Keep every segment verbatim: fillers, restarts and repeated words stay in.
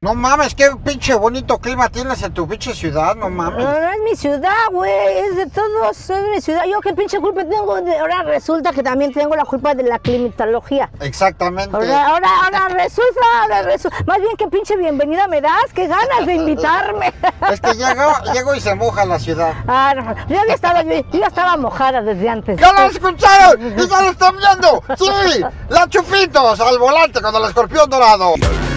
No mames, qué pinche bonito clima tienes en tu pinche ciudad, no mames. No, no es mi ciudad, güey, es de todos, es mi ciudad. Yo qué pinche culpa tengo, de... ahora resulta que también tengo la culpa de la climatología. Exactamente. Ahora, ahora, ahora resulta, ahora resulta. Más bien qué pinche bienvenida me das, qué ganas de invitarme. Es que llego, llego y se moja la ciudad. Ah, no, yo ya estaba, yo, yo ya estaba mojada desde antes. ¡Ya lo escucharon! ¡Y ya lo están viendo! ¡Sí! ¡La Chupitos al volante con el escorpión dorado!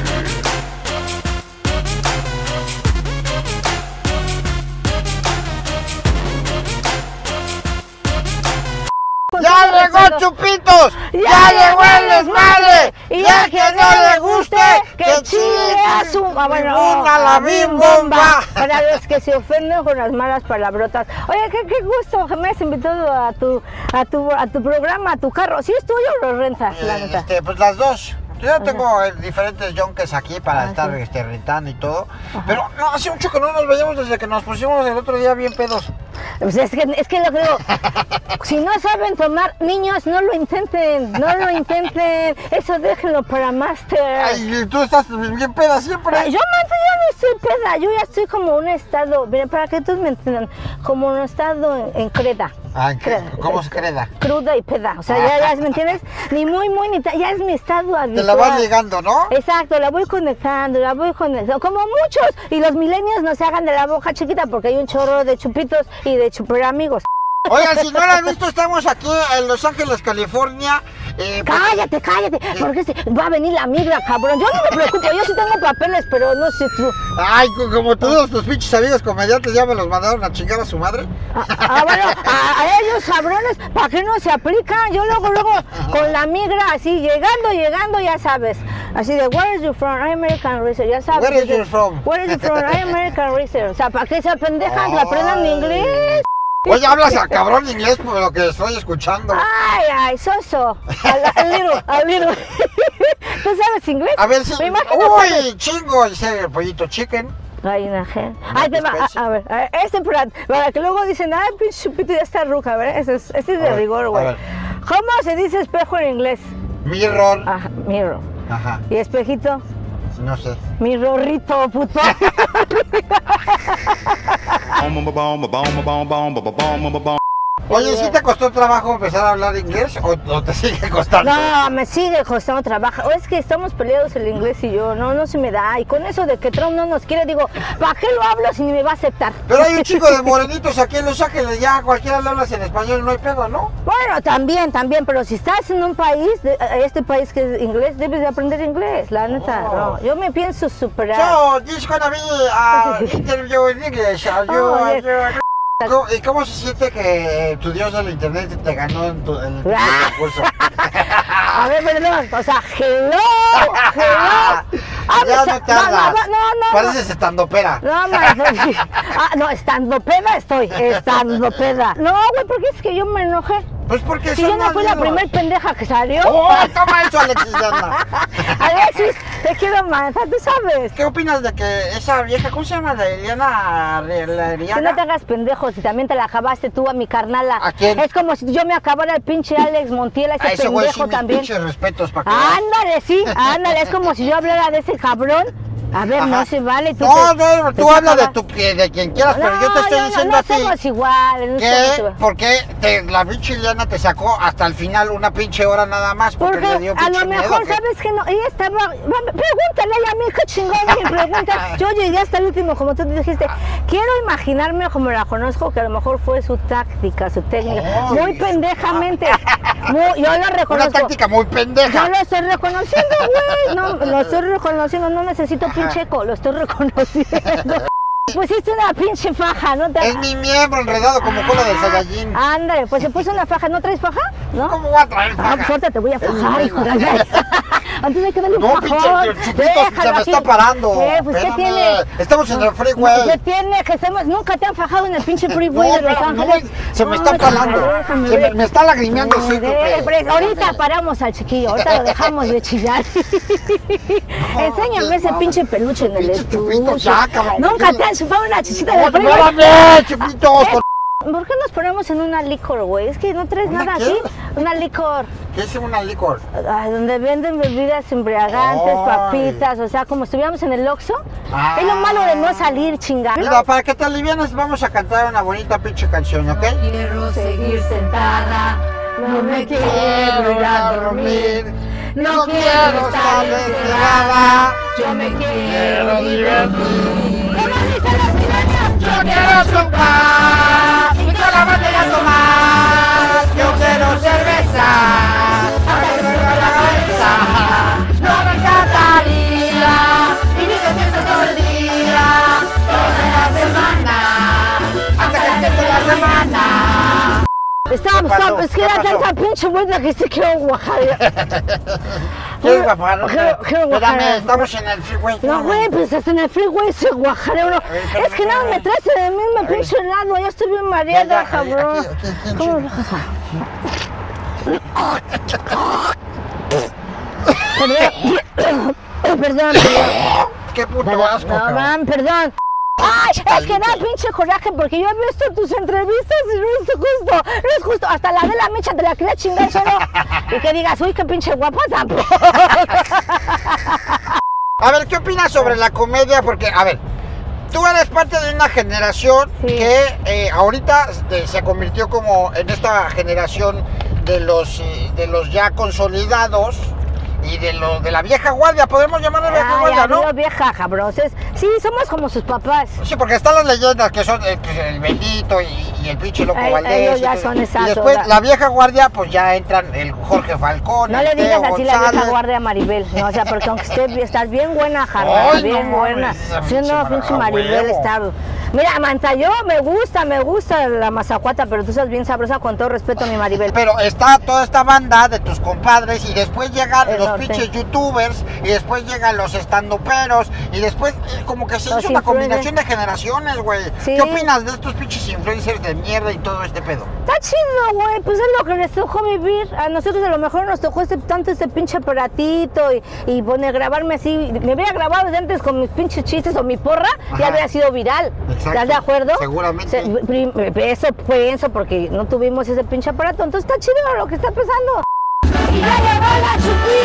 ¡Ya llegó Chupitos! ¡Ya, ¡Ya llegó el desmadre! Y a quien no le guste, que chile a su... Ah, bueno, ¡Una la bim bomba! Para los que se ofenden con las malas palabrotas. Oye, qué, qué gusto que me has invitado a tu, a tu, a tu programa, a tu carro. ¿Sí es tuyo o lo rentas, la neta? Este, pues las dos. Yo tengo eh, diferentes yonkes aquí para ah, estar sí. este, rentando y todo. Ajá. Pero no, hace mucho que no nos veíamos desde que nos pusimos el otro día bien pedos. Pues es que, es que lo creo. Si no saben tomar, niños, no lo intenten, no lo intenten. Eso déjenlo para máster. Ay, tú estás bien peda siempre. Ay, yo, man, yo no estoy peda, yo ya estoy como un estado, mira, para que todos me entiendan, como un estado en, en creda. Ah, ¿en creda? ¿Cómo se creda? Cruda y peda, o sea, ya, ya, ¿me entiendes? Ni muy, muy, ni ya es mi estado habitual. Te la vas ligando, ¿no? Exacto, la voy conectando, la voy conectando, como muchos. Y los milenios no se hagan de la boca chiquita porque hay un chorro de chupitos y de super amigos. Oigan, si no lo han visto, estamos aquí en Los Ángeles, California. Eh, cállate, cállate, eh, porque se, va a venir la migra, cabrón. Yo no me preocupo, yo sí tengo papeles, pero no sé tú. Ay, como todos tus pinches amigos comediantes ya me los mandaron a chingar a su madre. Ah, ah bueno, a, a ellos cabrones, ¿para qué no se aplican? Yo luego, luego, con la migra, así, llegando, llegando, ya sabes. Así de, where is you from? I'm American Racer, ya sabes. Where is you from? Where is you from? I'm American Racer. O sea, ¿para qué se pendejan que aprendan inglés? Oye, hablas a cabrón inglés por lo que estoy escuchando. Ay, ay, soso. A, a little, a little. ¿Tú sabes inglés? A ver si... Me imagino Uy, que... chingo, ese el pollito chicken. Ay, naje. Ay, te va, a, a ver, a ver, este para, para que luego dicen, ay, pinche chupito ya está ruca, a ver, este es, este es de ver, rigor, güey. ¿Cómo se dice espejo en inglés? Mirror. Ajá, mirror. Ajá. ¿Y espejito? No sé. Mi rorrito, puto. Oye, ¿sí te costó trabajo empezar a hablar inglés o, o te sigue costando? No, me sigue costando trabajo. Es que estamos peleados el inglés y yo, no, no se me da. Y con eso de que Trump no nos quiere, digo, ¿para qué lo hablo si ni me va a aceptar? Pero hay un chico de morenitos aquí en Los Ángeles, ya cualquiera le hablas en español, no hay pedo, ¿no? Bueno, también, también, pero si estás en un país, de, este país que es inglés, debes de aprender inglés, la neta. Oh. No, yo me pienso superar. So, this gonna be a interview in English. Are you, oh, are you... ¿Cómo, ¿Y cómo se siente que tu dios del internet te ganó en, tu, en el concurso? A ver, perdón, o sea, hello, hello. Ah, ya no te hagas. No, no, no, pareces estandopera. No, no, ah, no, estandopeda estoy, estandopeda. No, güey, porque es que yo me enojé. Pues porque si yo no fui la primer pendeja que salió. ¡Oh, toma eso, Alexis! Alexis, te quiero más, tú sabes. ¿Qué opinas de que esa vieja, ¿cómo se llama? La Eliana... La Eliana? Que no te hagas pendejo, si también te la acabaste tú a mi carnala. ¿A quién? Es como si yo me acabara el pinche Alex Montiel, ese, ese pendejo güey, sí, también. Pinches respetos para que... Ándale, sí, ándale, es como si yo hablara de ese cabrón. A ver, ajá, no se vale. Tú no, te, no, tú hablas de, tu, de quien quieras, no, pero yo te estoy no, diciendo no, no así. somos iguales. No ¿Qué? Somos igual. ¿Por qué te, la pinche Iliana te sacó hasta el final una pinche hora nada más? Porque, porque le dio pinche a lo mejor, miedo, ¿sabes que no? Ella estaba... Pregúntale a mí, qué chingón me pregunta. Yo llegué hasta el último, como tú dijiste. Quiero imaginarme como la conozco, que a lo mejor fue su táctica, su técnica. Oh, muy pendejamente. Muy, yo lo reconozco. Una táctica muy pendeja. Yo lo estoy reconociendo, güey. No, lo estoy reconociendo, no necesito pinche eco, lo estoy reconociendo. Pusiste una pinche faja, ¿no? Te... Es mi miembro enredado como cola de Saiyajin. Ándale, pues se puso una faja. ¿No traes faja? ¿No? ¿Cómo voy a traer faja? Ah, pues ahorita te voy a fajar, hijo de allá. Antes hay que darle un no, fajón. No, pinche chupito, se me está parando. Eh, pues, ¿qué tiene? Estamos en el freeway. ¿Qué tiene? Que estemos... Nunca te han fajado en el pinche freeway no, de Los Ángeles. No, se me está parando. Se me, me está lagrimeando ese no, ahorita paramos al chiquillo, ahorita lo dejamos de chillar. No, enséñame ese pinche peluche en el estudio. Nunca te han chupado una chichita de freeway. ¡Espérame, chupitos! ¿por qué nos ponemos en una licor, güey? Es que no traes ¿Una nada qué? aquí. Una licor. ¿Qué es una licor? Ay, donde venden bebidas embriagantes, Ay. papitas, o sea, como si estuviéramos en el Oxxo. Ah. Es lo malo de no salir, chingada. Mira, para que te alivianes vamos a cantar una bonita pinche canción, ¿ok? Quiero seguir sentada, no me quiero ir a dormir. No quiero estar encerrada, yo me quiero divertir. ¿Cómo dicen las sirenas? Yo quiero chupar y con la botella tomar. Yo quiero cerveza, hasta que me duele la cabeza. No me encantaría vivir de fiesta todo el día, toda la semana, hasta que empiece la semana. Stop, ¿Qué pasó? stop, es que ¿Qué era pasó? tanta pinche vuelta que sí quiero guajar. ¿Quieres guajar? Quiero- quiero guajar. Espérame, estamos en el freeway. No, güey, pues hasta en el freeway se guajaré uno. ver, Es que nada, me traes en el mismo pinche lado, ya estoy bien Ya, mareada, ya, cabrón. aquí, aquí, aquí, ¿Cómo? aquí. Perdón, perdón, perdón. Qué puto Perdón, asco, no, cabrón. man, perdón. Ay, es que da pinche coraje porque yo he visto tus entrevistas y no es justo, no es justo. Hasta la de la Micha te la quería chingar solo. Y que digas, uy, qué pinche guapa tampoco. A ver, ¿qué opinas sobre la comedia? Porque, a ver, tú eres parte de una generación Sí. que eh, ahorita este, se convirtió como en esta generación de los, eh, de los ya consolidados y de los de la vieja guardia, podemos llamarla vieja Ay, guardia, ¿no? amigo, vieja, cabrón. Es- Sí, somos como sus papás. Sí, porque están las leyendas que son eh, pues, el Benito y, y el pinche Loco Ay, Valdés. ellos y ya todo. son Y exactos, después ¿verdad? la vieja guardia, pues ya entran el Jorge Falcón, No el le digas Teo así la vieja González. guardia a Maribel, no, o sea, porque aunque esté, estás bien buena, Jarra, Ay, bien no buena. mames, esa Sí, pinche no, Mar- pinche a Maribel huevo. está. Mira, Manta, yo me gusta, me gusta la mazacuata, pero tú estás bien sabrosa, con todo respeto a mi Maribel. Pero está toda esta banda de tus compadres y después llegan El los norte. pinches youtubers y después llegan los estandoperos y después eh, como que se Los hizo una influencers. combinación de generaciones, güey. Sí. ¿Qué opinas de estos pinches influencers de mierda y todo este pedo? Está chido, güey, pues es lo que les tocó vivir. A nosotros a lo mejor nos tocó este, tanto este pinche aparatito y, y poner, grabarme así. Me hubiera grabado desde antes con mis pinches chistes o mi porra, Ajá. ya habría sido viral. Exacto. ¿Estás de acuerdo? Seguramente. Se- prim- eso pienso porque no tuvimos ese pinche aparato. Entonces está chido lo que está pasando. Y ya llegó la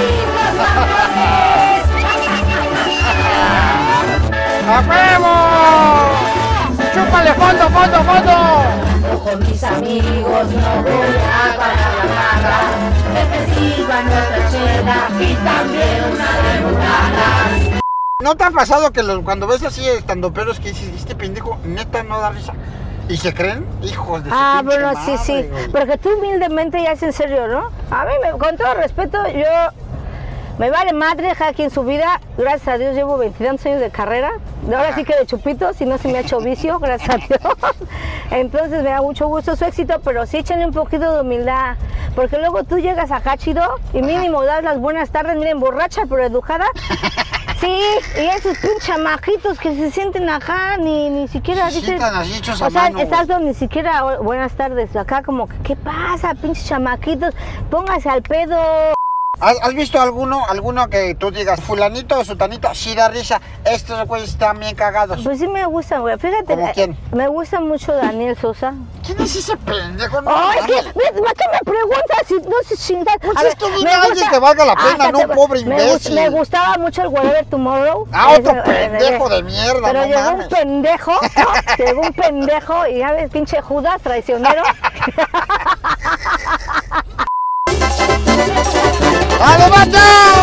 ¡A huevo! ¡Chúpale fondo, fondo, fondo! Con mis amigos no voy a pagar la paga. Me sirvan otra chela y también una limonada. ¿No te ha pasado que los, cuando ves así estandoperos que dices, este pendejo neta no da risa? ¿Y se creen? Hijos de su Ah, pinche bueno, sí, madre, sí. güey. Porque tú humildemente ya es en serio, ¿no? A mí, me- con todo respeto, yo me vale madre aquí en su vida. Gracias a Dios llevo veintidós años de carrera. Ahora sí que de chupito, si no se me ha hecho vicio, gracias a Dios. Entonces me da mucho gusto su éxito, pero sí échenle un poquito de humildad. Porque luego tú llegas acá chido y mínimo das las buenas tardes, miren, borracha pero educada. Sí, y esos pinches chamaquitos que se sienten acá, ni, ni siquiera Se dicen... sientan así hechos a O sea, mano, güey. exacto, ni siquiera "Oh, buenas tardes. Acá como, que, ¿qué pasa, pinches chamaquitos? Póngase al pedo. ¿Has, has visto alguno, alguno que tú digas, fulanito o sutanito, sí da risa, estos güeyes están bien cagados? Pues sí me gusta, güey. Fíjate, ¿Cómo eh, quién? me gusta mucho Daniel Sosa. ¿Quién es ese pendejo? No, Oh, es que, mames. ¿ves? ¿Para qué me preguntas si no se chingas? Pues A es ver, que dime me a alguien gusta- que valga la pena, hasta no te- un pobre me gust- imbécil. Me gustaba mucho el Whatever Tomorrow. Ah, otro Ese- pendejo ese- de mierda, Pero no llegó mames. un pendejo, ¿no? Llegó un pendejo y ya ves, pinche Judas, traicionero. ¡Dale, macho!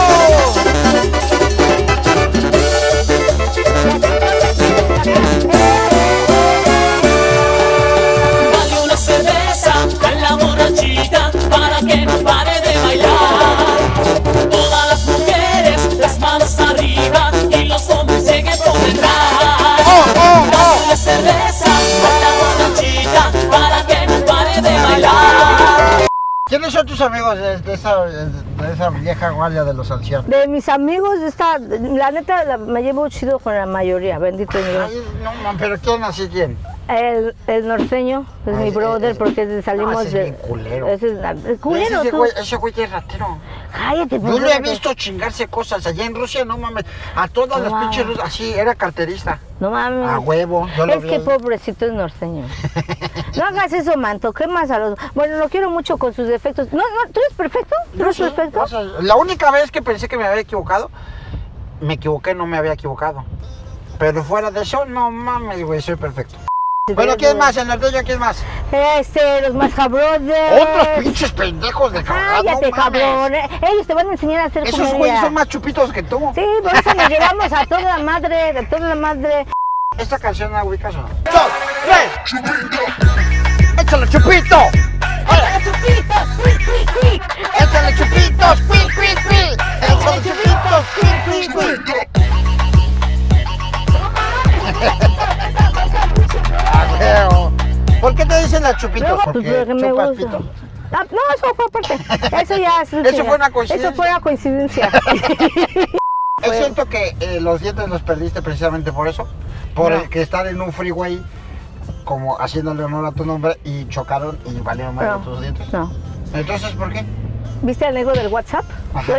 Dale una cerveza a la borrachita para que no pare de bailar. Todas las mujeres, las manos arriba y los hombres lleguen por detrás. ¡Oh, oh, Dale oh! una cerveza a la borrachita para que no pare de bailar. ¿Quiénes son tus amigos de, de esa, de esa vieja guardia de los ancianos? De mis amigos, esta, la neta, la- me llevo chido con la mayoría, bendito Dios. Ay, no, man, pero ¿quién así quién? El, el norteño es Ay, mi brother eh, porque salimos no, ese es de. bien culero. Ese es el culero, ese, tú. güey, ese güey es ratero. Cállate, Yo por lo he favor. visto chingarse cosas allá en Rusia, no mames. A todas las Wow. pinches rusas, así, era carterista. No mames. A huevo, yo lo Es vi que ahí. pobrecito es norteño. No hagas eso, manto. ¿Qué más a los.? Bueno, lo quiero mucho con sus defectos. No, no, ¿tú eres perfecto? ¿Tú eres Sí, perfecto? o sea, la única vez que pensé que me había equivocado, me equivoqué, no me había equivocado. Pero fuera de eso, no mames, güey, soy perfecto. Bueno, ¿quién más? ¿El norteño quién más? Este, los Masca Brothers. Otros pinches pendejos de cabrón. Cállate, no mames. cabrón. Eh, Ellos te van a enseñar a hacer Esos comedia. güeyes son más chupitos que tú. Sí, por eso nos llevamos a toda la madre, a toda la madre. ¿Esta canción la ubicas o no? ¡Dos, tres! ¡Échale, chupito! ¡Échale, chupitos! ¡Cuic, cuic, cuic! ¡Échale, chupitos! ¡Cuic, cuic, cuic! ¡Échale, chupitos! ¡Cuic, cuic, cuic! ¡Ah, huevo! ¿Por qué te dicen las chupitos? Luego, pues, Porque porque me chupas gusta. pito. Ah, no, eso fue aparte. Eso ya es. Eso fue una coincidencia. Eso fue una coincidencia. Es cierto que eh, los dientes los perdiste precisamente por eso, por No. el que estar en un freeway como haciéndole honor a tu nombre y chocaron y valieron mal No. tus dientes. No. Entonces, ¿por qué? ¿Viste al negro del WhatsApp? Ajá.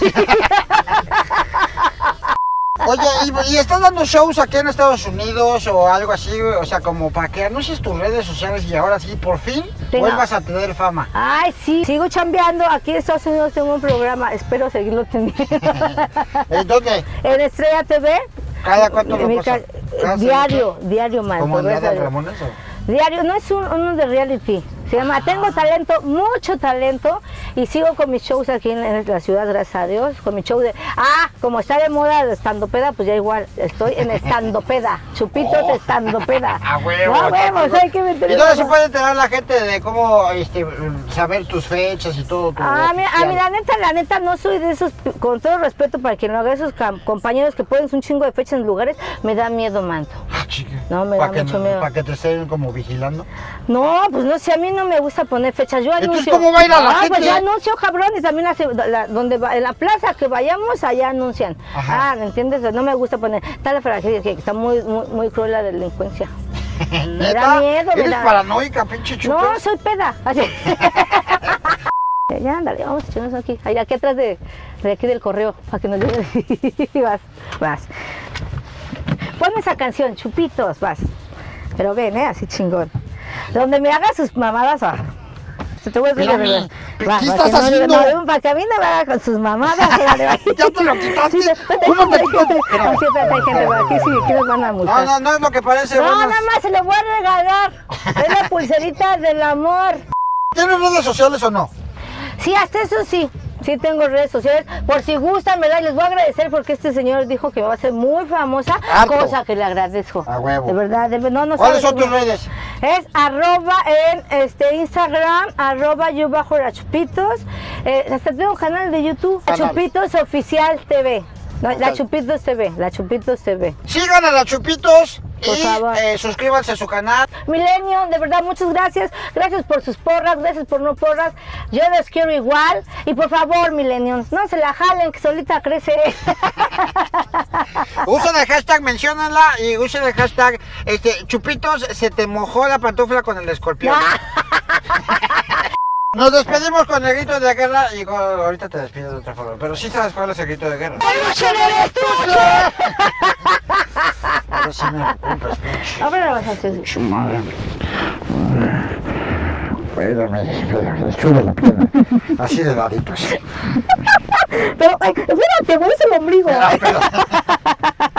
Oye, ¿y, y estás dando shows aquí en Estados Unidos o algo así, güey? O sea, como para que anuncies tus redes sociales y ahora sí, por fin, Tenga. vuelvas a tener fama. Ay, sí. Sigo chambeando. Aquí en Estados Unidos tengo un programa. Espero seguirlo teniendo. ¿En dónde? En Estrella T V. ¿Cada cuánto lo Mi pasas? ca- ¿Cada Diario, diario, man. ¿Como el día gracias a de Dios. Ramones o? Diario, no es un, uno de reality. Se llama Tengo talento, mucho talento. Y sigo con mis shows aquí en, en la ciudad, gracias a Dios. Con mi show de. Ah, como está de moda el estandopeda, pues ya igual. Estoy en estandopeda. Chupitos Oh. estandopeda. A huevo, No, a huevos, chico. hay que meter. ¿Y dónde se puede enterar la gente de cómo este, saber tus fechas y todo? Tu Ah, mira, ah, oficial? mira, la neta, la neta, no soy de esos, con todo respeto para quien lo haga, esos cam- compañeros que ponen un chingo de fechas en lugares, me da miedo, manto. Ah, chica. No, me ¿Pa' da que mucho no- miedo. ¿Para que te estén como vigilando? No, pues no sé, a mí no me gusta poner fechas, yo Entonces, anuncio. ¿cómo va a ir a la ah, gente? pues yo anuncio, cabrones, también hace, la- donde va, en la plaza que vayamos, allá anuncian. Ajá. Ah, ¿me entiendes? No me gusta poner, está la frase que está muy, muy, muy cruel la delincuencia. ¿Neta? da miedo, me ¿Eres da- paranoica, pinche chupas? No, soy peda. Así. Ya, ándale, vamos a echarnos aquí. Ahí, aquí atrás de, de aquí del correo, para que nos lleven. Vas, vas. Ponme esa canción, Chupitos, vas. Pero ven, ¿eh? Así chingón. Donde me haga sus mamadas, ah. Se te voy a decir Mira, de verdad. ¿qué Va, estás para que no- haciendo? no, para que a mí no me haga con sus mamadas. órale, va. Ya te lo quitaste. Sí, espérate, ¿Cómo me espérate, quitaste? espérate. No, sí, espérate, hay gente, va, aquí sí, aquí nos van a multar. No, no, no es lo que parece. No, buenas- nada más se lo voy a regalar. Es la pulserita del amor. ¿Tienes redes sociales o no? Sí, hasta eso sí. Sí tengo redes sociales, por si gustan, ¿verdad? Y les voy a agradecer porque este señor dijo que me va a hacer muy famosa, Harto. cosa que le agradezco. A huevo. De verdad, de, no, no ¿Cuáles sabes son tus cómo- redes? Es arroba en este Instagram, arroba yo bajo la Chupitos. Eh, hasta tengo un canal de YouTube, La Canal. Chupitos Oficial T V. No, La Ok. Chupitos T V, La Chupitos T V. Sigan a la Chupitos Por y favor. eh, suscríbanse a su canal. Milenio, de verdad, muchas gracias. Gracias por sus porras, gracias por no porras. Yo los quiero igual. Y por favor, Millennials, no se la jalen, que solita crece. Usen el hashtag, menciónenla y usen el hashtag este, Chupitos, se te mojó la pantufla con el escorpión. Nos despedimos con el grito de guerra y con- ahorita te despido de otra forma, pero sí sabes cuál es el grito de guerra. A ver si me rompes, pinche. Ahora lo vas a hacer. Su madre. Espérame, espérame, sube la pierna. Así de laditos. Pero, ay, espérate, me hice el ombligo. Ah, perdón.